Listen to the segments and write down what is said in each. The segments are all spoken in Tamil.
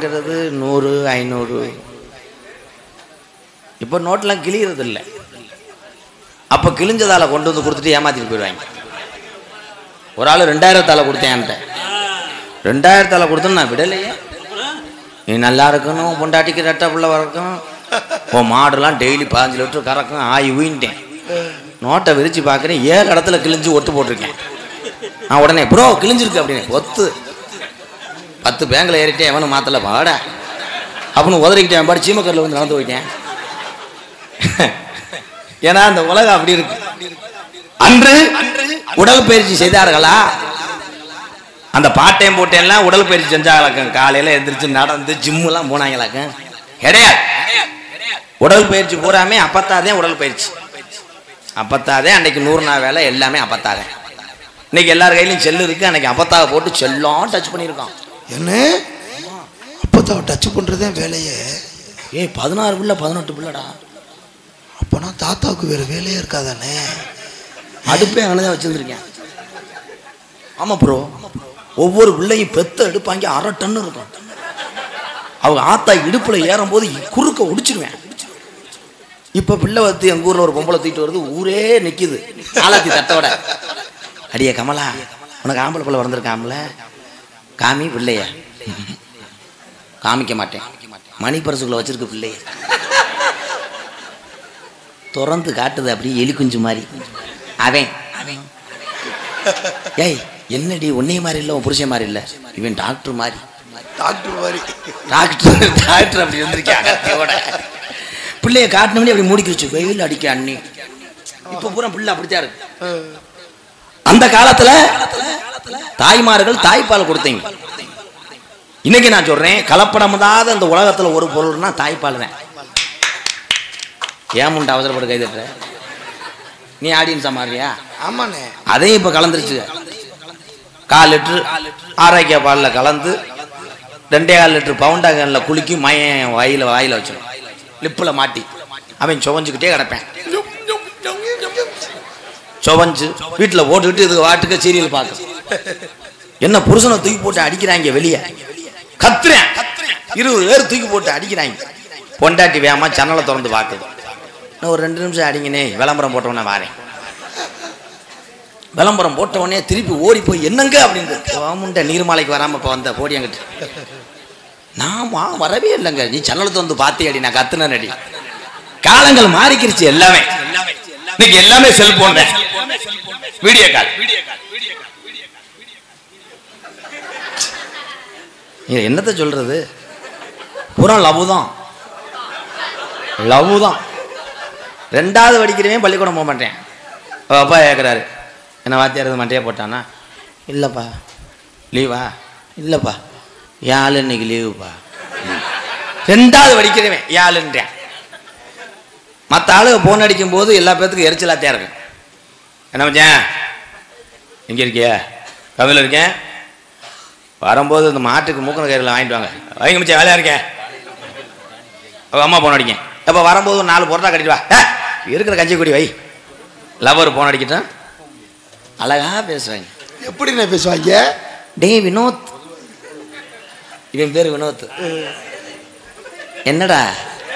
வாங்குறது 100 500. இப்போ நோட்டெலாம் கிழிகிறது இல்லை. அப்போ கிழிஞ்சதால கொண்டு வந்து கொடுத்துட்டு ஏமாத்திட்டு போயிடுவாங்க. ஒரு ஆள் 2000 கொடுத்தேன் என்கிட்ட. 2000 கொடுத்தேன்னு நான் விடலையே. நீ நல்லா இருக்கணும், பொண்டாட்டிக்கு ரெட்டை பிள்ளை வளர்க்கணும், இப்போ மாடுலாம் டெய்லி 15 லிட்டர் கறக்கும், ஆகி ஊயின்ட்டேன். நோட்டை விரித்து பார்க்குறேன், 7 இடத்துல கிழிஞ்சு ஒட்டு போட்டிருக்கேன். நான் உடனே ப்ரோ கிழிஞ்சிருக்கு அப்படின்னு ஒத்து 10 பேங்கில் ஏறிட்டேன். எவனும் மாற்றலை பாட அப்படின்னு உதறிக்கிட்டேன். பாடு சீமக்கரில் வந்து நடந்து போயிட்டேன். ஏன்னா அந்த உலகம் அப்படி இருக்கு. அன்று உடல் பயிற்சி செய்தார்களா? அந்த பாட்டையும் போட்டேன்லாம் உடல் பயிற்சி செஞ்சாங்களாக்கும். காலையில் எந்திரிச்சு நடந்து ஜிம்முலாம் போனாங்களாக்கும். கிடையாது. உடல் பயிற்சி பூராமே அப்பத்தாதே. உடல் பயிற்சி அப்பத்தாதே. அன்னைக்கு 100 நாள் வேலை எல்லாமே அப்பத்தாதே. இன்னைக்கு எல்லார் கையிலையும் செல்லு இருக்கு. அன்னைக்கு அப்பத்தாக போட்டு செல்லம் டச் பண்ணியிருக்கான். என்ன அப்பத்தாவை டச் பண்ணுறதே வேலையே? 16 பிள்ளை 18 பிள்ளைடா. அப்போனா தாத்தாவுக்கு வேறு வேலையே இருக்காதானே? அடுப்பே அங்கே தான் வச்சுருந்துருக்கேன். ஆமாம் ப்ரோ, ஒவ்வொரு பிள்ளையும் பெத்த எடுப்பாங்க 1/2 டன் இருக்கும். அவங்க ஆத்தா இடுப்பில் ஏறும்போது குறுக்க ஒடிச்சிருவேன். இப்போ பிள்ளை வந்து எங்கள் ஊரில் ஒரு பொம்பளை தூக்கிட்டு வருது, ஊரே நிற்கிது ஆலாத்தி தட்டோட. அடியே கமலா, உனக்கு ஆம்பளை பிள்ளை வந்திருக்காமல, காமி பிள்ளைய. காமிக்க மாட்டேன். மணி பரிசுக்குள்ள வச்சிருக்கு பிள்ளைய. திறந்து காட்டுது அப்படியே எலி குஞ்சு மாதிரி. அவன் ஏய் என்னடி உன்னைய மாதிரி இல்லை, உன் புருஷன் மாதிரி இல்லை, இவன் டாக்டர் மாதிரி. டாக்டர் அப்படி வந்திருக்கேன். பிள்ளைய காட்டினோடனே அப்படி மூடிக்கிச்சு, வெயில் அடிக்க அண்ணி. இப்போ பூரா பிள்ளை அப்படித்தான் இருக்கு. அந்த காலத்துல தாய்மார்கள் தாய்ப்பால் கொடுத்தீங்க. இன்னைக்கு நான் சொல்றேன், கலப்படமுடாத அந்த உலகத்துல ஒரு பொருள்னா தாய்ப்பால் தான். ஏன் முண்டை அவசரப்பட்டு கை தட்டுற? நீ ஆடியன்ஸா மாறியா? ஆமாண்ணே. அதையும் இப்ப கலந்துருச்சு. 1/4 லிட்டரு ஆரோக்கிய பாலில் கலந்து 2.25 லிட்டரு பவுண்டாங்கல்ல குலுக்கி மயம் வாயில வச்சிடும், லிப்பில் மாட்டி. அவன் சுவஞ்சுக்கிட்டே கிடப்பேன். சுவஞ்சு வீட்டில் போட்டுக்கிட்டு இதுக்கு வாட்டுக்க சீரியல் பார்க்க. என்ன புருஷனை தூக்கி போட்டு அடிக்கிறாங்க வெளியே, கத்துறேன். 20 பேர் தூக்கி போட்டு அடிக்கிறாங்க. பொண்டாட்டி வேகமா ஜன்னலை திறந்து பார்க்குது. இன்னும் ஒரு 2 நிமிஷம் அடிங்கனே, விளம்பரம் போட்டவொன்னே வாரேன். விளம்பரம் போட்டவொடனே திருப்பி ஓடி போய் என்னங்க அப்படின்னு நீர்மாலைக்கு வராமல் இப்போ வந்த போடி அங்கிட்டு. நான் வரவே இல்லைங்க, நீ ஜன்னலை திறந்து பார்த்தே அடி, நான் கத்துனேன் அடி. காலங்கள் மாறிக்கிருச்சு எல்லாமே. இன்னைக்கு எல்லாமே செல்போன், வீடியோ கால். என்னத்தை சொல்றது, பூரா லவ் தான். 2வது படிக்கிறவன் பள்ளிக்கூடம் போக மாட்டேன். அப்பா கேட்குறாரு, என்ன வாத்தியார் மண்டையா போட்டானா? இல்லைப்பா. லீவா? இல்லைப்பா. யாழ் இன்னைக்கு லீவுப்பா. 2வது படிக்கிறவன் யாழுன்றேன். மற்ற ஆளுங்க போன் அடிக்கும் போது எல்லா பேர்த்துக்கும் எரிச்சலாத்தையா இருக்கு. என்ன மச்சான் எங்கே இருக்கிய? கவில இருக்கேன். வரும்போது இந்த மாட்டுக்கு மூக்கண கயிறில் வாங்கிட்டு வாங்க. வைங்க மச்சான், வேலையாக இருக்கேன். அம்மா போன் அடிக்கேன். அப்போ வரும்போது 4 பொருட்டா கட்டிட்டு வா. இருக்கிற கஞ்சி குடி வை. Lower phone அடிக்கிட்டான். அழகா பேசுவாங்க. எப்படிண்ணே பேசுவாங்க? டே வினோத், இவன் பேர் வினோத். என்னடா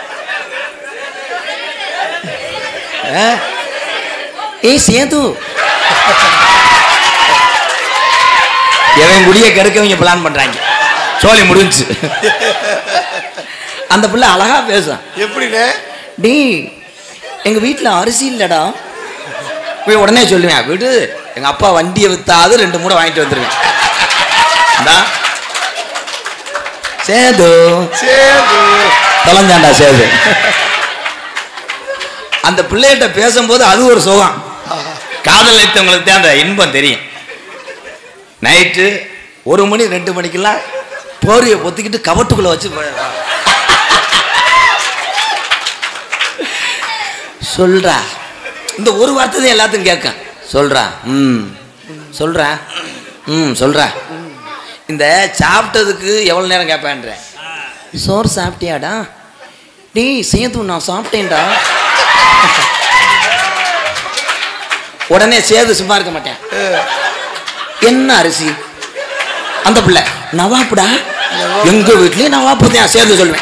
ஏய் சேது, எவன் குடிய கெடுக்கவங்க பிளான் பண்றாங்க. சோழி முடிஞ்சு. அந்த பிள்ளை அழகா பேசும். எப்படிண்ணே? டே எங்க வீட்டுல அரிசி இல்லடா. போய் உடனே சொல்லுவேன், வீடு எங்க அப்பா வண்டியை வித்தாது 2 மூடை வாங்கிட்டு வந்துருவேன். சேது தொலைஞ்சாண்டா சேது. அந்த பிள்ளைகிட்ட பேசும்போது அது ஒரு சுகம். காதல் வைத்தவங்களுக்கு தான் அந்த இன்பம் தெரியும். நைட்டு 1 மணி 2 மணிக்கெல்லாம் போரியை பொத்திக்கிட்டு கவட்டுக்குள்ள வச்சு சொல்றா. இந்த ஒரு வார்த்தை தான் எல்லாத்துக்கும் கேட்க. சொல்றா சொல்றா சொல்றா. இந்த சாப்பிட்டதுக்கு எவ்வளவு நேரம் கேட்பேன்ற. சோறு சாப்பிட்டியாடா? டேய் சேது நான் சாப்பிட்டேன்டா. உடனே சேது சும்மா இருக்க மாட்டேன். என்ன அரிசி? அந்த பிள்ளை நவாப்புடா. எங்க வீட்லயும் நவாப்பு தான் சேர்ந்து சொல்லுவேன்.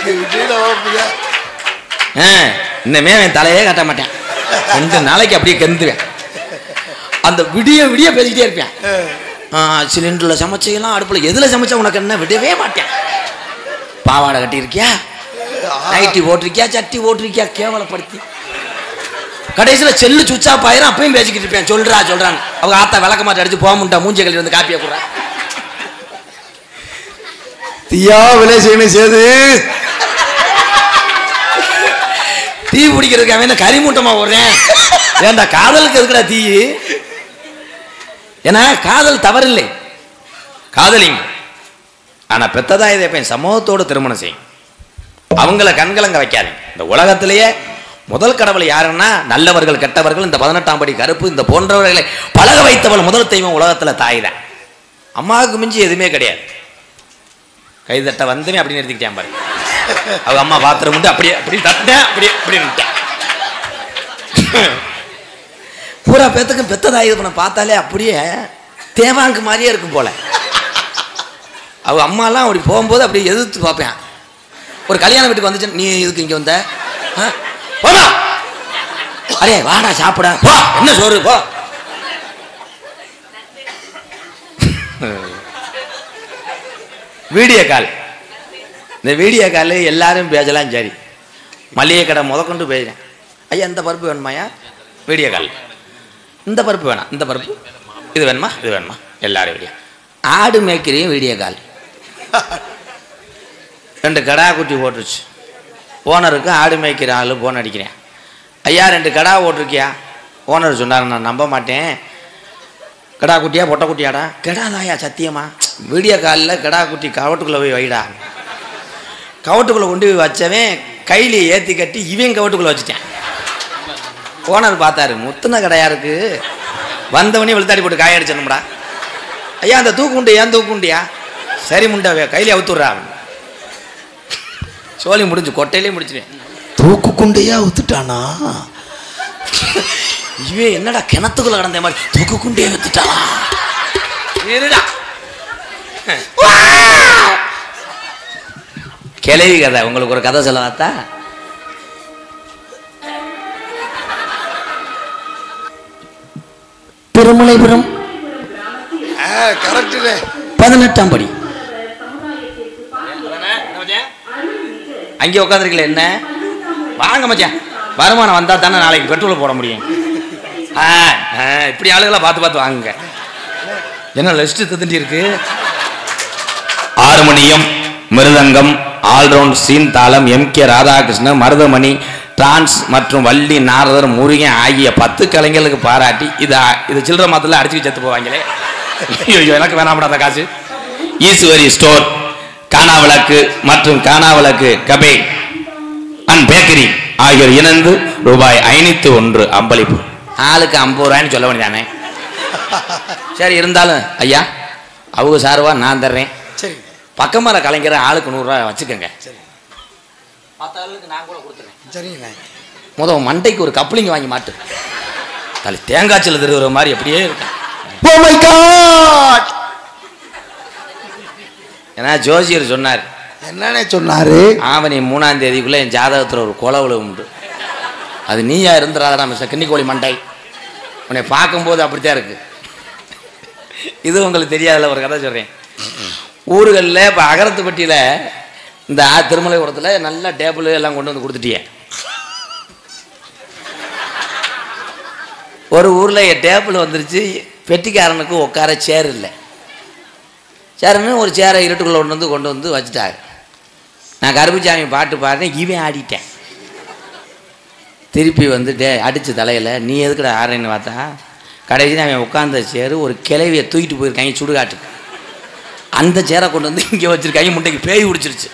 இன்னமே அவன் தலையே கட்ட மாட்டேன். 2 நாளைக்கு அப்படியே கெந்துவேன். அந்த விடிய விடிய பேசிக்கிட்டே இருப்பேன். சிலிண்டரில் சமைச்செல்லாம் அடுப்பில் எதில் சமைச்சா உனக்கு என்ன விடவே மாட்டேன். பாவாடை கட்டியிருக்கியா, நைட்டி போட்டிருக்கியா, சட்டி போட்டிருக்கியா, கேவலப்படுத்தி கடைசியில் செல்லு சுவிட்ச் ஆஃப் ஆயிரும். அப்பயும் பேசிக்கிட்டு இருப்பேன். சொல்றான்னு அவங்க ஆத்தா விளக்க மாட்டை அடிச்சு போக முட்டா மூஞ்சி கழிவு வந்து காப்பியை கொடுறா. தீயா விலை செய்யணும் சேது. தீ பிடிக்கிறதுக்கு அவன் கரிமூட்டமா போடுறேன். ஏன்டா காதலுக்கு எதுக்குடா தீ? ஏன்னா காதல் தவறில்லை, காதலிங்க. ஆனா பெத்ததா இதை சமூகத்தோடு திருமணம் செய்யும். அவங்கள கண்கலங்க வைக்காதீங்க. இந்த உலகத்திலேயே முதல் கடவுள் யாருன்னா நல்லவர்கள் கெட்டவர்கள் இந்த 18ஆம் படி கருப்பு இந்த போன்றவர்களை பழக வைத்தவள் முதல் தெய்வம் உலகத்தில் தாய் தான். அம்மாவுக்கு மிஞ்சி எதுவுமே கிடையாது. கைதட்ட வந்தமே அப்படி நிறுத்திக்கிட்டேன் பாரு. அவங்க அம்மா பாத்திரம் வந்து அப்படியே அப்படி தட்டேன், அப்படியே அப்படி நிறுத்தேன். பூரா பேத்துக்கும் பெத்ததாய் இது பண்ண பார்த்தாலே அப்படியே தேவாங்கு மாதிரியே இருக்கும் போல. அவங்க அம்மாலாம் அப்படி போகும்போது அப்படியே எதிர்த்து பார்ப்பேன். ஒரு கல்யாண வீட்டுக்கு வந்துச்சு, நீ இதுக்கு இங்கே வந்த போடா, அரே வாடா சாப்பிட போ, என்ன சோறு போ. வீடியோ கால், இந்த வீடியோ கால் எல்லாரும் பேசலாம். சரி, மளிகை கடை முதற்கொண்டு பேசுகிறேன். ஐயா இந்த பருப்பு வேணுமாயா? Video call. இந்த பருப்பு வேணாம், இந்த பருப்பு இது வேணுமா, இது வேணுமா, எல்லாரும் வீடியோ. ஆடு மேய்க்கிறையும் வீடியோ கால். 2 கடா குட்டி போட்டுருச்சு. ஓனருக்கு ஆடு மேய்க்கிற ஆள் போன் அடிக்கிறேன். ஐயா 2 கடா ஓட்டிருக்கியா? ஓனர் சொன்னார், நான் நம்ப மாட்டேன். கடா குட்டியா பொட்டை குட்டியாடா? கெடாதாயா சத்தியமா? வீடியோ காலில் கடா குட்டி கவட்டுக்குள்ளே போய் வைடா. கவட்டுக்குள்ளே கொண்டு போய் வச்சவன் கையில் ஏற்றி கட்டி இவன் கவட்டுக்குள்ளே வச்சுட்டேன். ஓனர் பார்த்தாரு, முத்துன கடையா இருக்கு, வந்தவனே வெளுத்தாடி போட்டு காயடிச்சணும்டா. ஐயா அந்த தூக்குண்டு ஏன் தூக்குண்டியா? சரி முண்டாவே கையிலே அவுத்துடுறா. சோழி முடிஞ்சு கொட்டையிலே முடிச்சுவேன். தூக்கு குண்டையா ஊத்துட்டானா? இவே என்னடா கிணத்துக்குள்ள கடந்த மாதிரி தூக்கு குண்டையா ஊத்துட்டானா? கிளவி கதை. உங்களுக்கு ஒரு கதை சொல்லவாத்தா? திருமலைபுரம் 18ஆம் படி அங்கே உட்காந்துருக்கல. என்ன வாங்க மச்சான், வருமானம் வந்தா தானே நாளைக்கு பெட்ரோல் போட முடியும். இப்படி ஆளுகளை பார்த்து பார்த்து வாங்குங்க. என்ன லிஸ்ட் தந்துட்டு இருக்கு. ஹார்மோனியம், மிருதங்கம், ஆல்ரவுண்ட், சீன் தாளம், எம்.கே. ராதாகிருஷ்ணன், மருதமணி, டிரான்ஸ் மற்றும் வள்ளி, நாரதர், முருகன் ஆகிய 10 கலைஞர்களுக்கு பாராட்டி இது சில்லற மாத்திர அடிச்சுட்டு செத்து போவாங்களே. எனக்கு வேணாம்டா அந்த காசு. ஈஸ்வரி ஸ்டோர், கானாவிளக்கு மற்றும் கானாவிளக்கு கபே அண்ட் பேக்கரி ஆகியோர் இணைந்து ரூபாய் 501 அம்பளிப்பு. ஆளுக்கு 50 ரூபாய்ன்னு சொல்ல வேண்டியதானே. சரி இருந்தாலும் ஐயா அவங்க சார்வா நான் தர்றேன். சரி, பக்கமாக கலைஞர் ஆளுக்கு 100 ரூபாய் வச்சுக்கோங்க. சரி, 10 ஆளுக்கு நான் கூட கொடுத்துறேன். சரிங்க. முதல் மண்டைக்கு ஒரு கப்ளிங் வாங்கி மாட்டு, தலை தேங்காய்ச்சல் திருவுற மாதிரி அப்படியே இருக்கும். Oh my God! ஏன்னா ஜோசியர் சொன்னார். என்னன்னு சொன்னாரு? ஆவணி 3ஆம் தேதிக்குள்ள என் ஜாதகத்தில் ஒரு கொலை உண்டு. அது நீயா இருந்துடாதடா மிஸ்டர் கிண்ணிக்கோழி மண்டை. உன்னை பார்க்கும்போது அப்படித்தான் இருக்கு. இது உங்களுக்கு தெரியாதுல்ல, ஒரு கதை சொல்கிறேன். ஊர்களில் இப்போ அகரத்துப்பட்டியில் இந்த திருமலைபுரத்தில் நல்ல டேபிள் எல்லாம் கொண்டு வந்து கொடுத்துட்டியே. ஒரு ஊரில் என் டேபிள் வந்துருச்சு, பெட்டிக்காரனுக்கு உட்கார சேர் இல்லை. சேருன்னு ஒரு சேரை இருட்டுக்குள்ளே கொண்டு வந்து வச்சுட்டாரு. நான் கருப்புச்சாமி பாட்டு பாடுறேன், இவன் ஆடிட்டேன். திருப்பி வந்துட்டு அடித்து தலையில் நீ எதுக்குடா ஆடுறேன்னு பார்த்தா கடைசி அவன் உட்காந்த சேரு ஒரு கிளவியை தூக்கிட்டு போயிருக்காங்க சுடுகாட்டுக்கு. அந்த சேரை கொண்டு வந்து இங்கே வச்சுருக்காங்க. முட்டைக்கு பேய் பிடிச்சிருச்சு.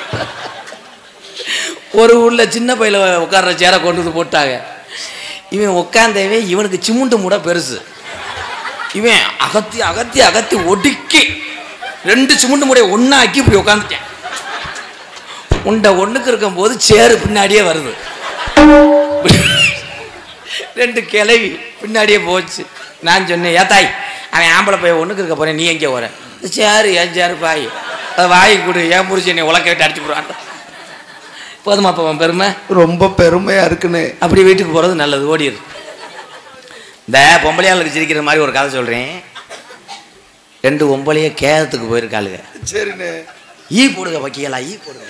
ஒரு ஊரில் சின்ன பையில உட்கார்ற சேரை கொண்டு வந்து போட்டாங்க. இவன் உட்காந்தவே இவனுக்கு சிமுண்டு மூட பெருசு. இவன் அகத்தி அகத்தி அகத்தி ஒடுக்கி 2 சிமுண்டு மூடைய ஒன்றாக்கி இப்படி உட்காந்துட்டேன். உண்டை ஒன்றுக்கு இருக்கும்போது சேரு பின்னாடியே வருது. 2 கிளவி பின்னாடியே போச்சு. நான் சொன்னேன், ஏத்தாய் அவன் ஆம்பளை போய் ஒன்றுக்கு இருக்க போகிறேன், நீ எங்கே போகிற? சேரு ஏன் சேரு பாய் வாய் கொடு, ஏன் புரிச்சு என்னை உலக்க விட்டு அடிச்சு போடுறான். போதுமா அப்போ பெருமை? ரொம்ப பெருமையா இருக்குன்னு. அப்படி வீட்டுக்கு போகிறது நல்லது, ஓடிடு. இந்த பொம்பளையாளுக்கு சிரிக்கிற மாதிரி ஒரு கதை சொல்கிறேன். 2 பொம்பளையே கேதத்துக்கு போயிருக்காளுங்க. சரிண்ணே. ஈ போடுங்க வைக்கலா, ஈ போடுங்க.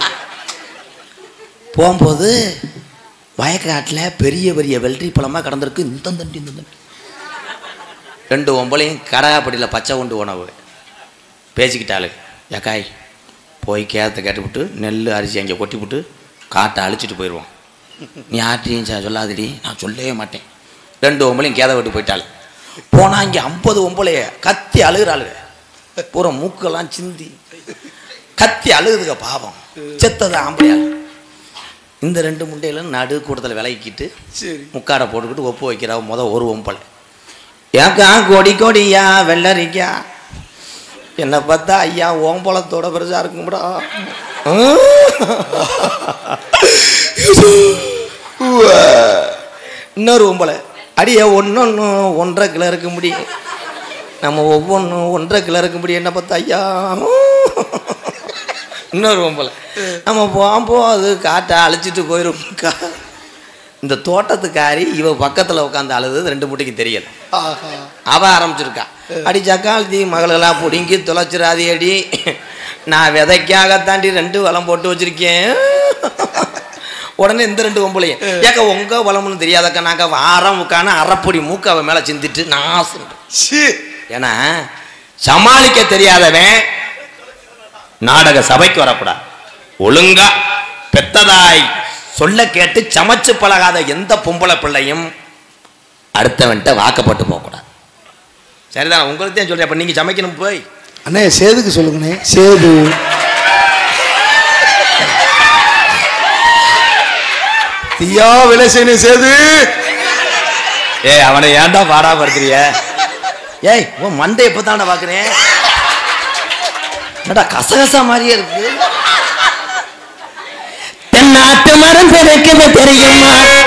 போகும்போது வயக்காட்டில் பெரிய பெரிய வெள்ளரி பழமாக கடந்திருக்கு. இந்த தண்டி 2 பொம்பளையும் கடகாப்படியில் பச்சை கொண்டு உணவு பேசிக்கிட்டாளு. ஏக்காய் போய் கேதத்தை கேட்டுவிட்டு நெல் அரிசி அங்கே கொட்டிவிட்டு காட்டை அழிச்சிட்டு போயிடுவோம். நீ யார்ட்டையும் சொல்லாதடி. நான் சொல்லவே மாட்டேன். 2 பொம்பளையும் கேதை விட்டு போயிட்டாள். போனால் இங்கே 50 பொம்பளைய கத்தி அழுகிறாளுங்க. பூரா மூக்கெல்லாம் சிந்தி கத்தி அழுகுதுங்க. பாவம், செத்தது ஆம்பளையாள். இந்த 2 முண்டையிலும் நடு கூட்டத்தில் விலகிக்கிட்டு முக்காடை போட்டுக்கிட்டு ஒப்பு வைக்கிறா ஒரு பொம்பளை. ஏக்கா கொடி கொடியா வெள்ளரிக்கா, என்னை பார்த்தா ஐயா ஓம்பளத்தோட பெருசாக இருக்கும்டா. இன்னொரு பொம்பளை, அடியே ஒன்று 1.5 கிலோ இருக்க முடியும், நம்ம ஒவ்வொன்றும் 1.5 கிலோ இருக்க முடியும், என்ன பார்த்தா ஐயா. இன்னொரு பொம்பளை, நம்ம போகும்போது காட்டை அழைச்சிட்டு போயிருக்கா. இந்த தோட்டத்துக்காரி இவ பக்கத்தில் உட்காந்து அழுது 2 முட்டைக்கு தெரியல. அவ ஆரம்பிச்சிருக்கா, அடி சக்காலத்தி மகளெல்லாம் பிடுங்கி தொலைச்சிடாதி அடி, நான் விதைக்காக தாண்டி 2 வளம் போட்டு வச்சிருக்கேன். உடனே இந்த 2 பொம்பளையும், ஏக்கா உங்க வளம்னு தெரியாதக்கா, நாங்க வாரம் உட்கான அரைப்பொடி மூக்க அவன் மேலே சிந்திட்டு நான். ஏன்னா சமாளிக்க தெரியாதவன் நாடக சபைக்கு வரக்கூடாது. ஒழுங்கா பெத்ததாய் சொல்ல கேட்டு சமைச்சு பழகாத எந்த பொம்பளை பிள்ளையும் அடுத்தவன்ட்ட வாக்கப்பட்டு போகக்கூடாது. சரிதான், உங்களுக்கு தான் சொல்றேன். அப்ப நீங்க சமைக்கணும் போய். அண்ணே சேதுக்கு சொல்லுங்கண்ணே. சேது தீயா விலை செய்யணும். சேது அவனை ஏன்டா பாடா படுத்துறிய? ஏய் உன் மண்டை எப்பதான பாக்குறேன், என்னடா கசகசா மாதிரியே இருக்கு. தென்னாட்டு மரம் தெரியுமா?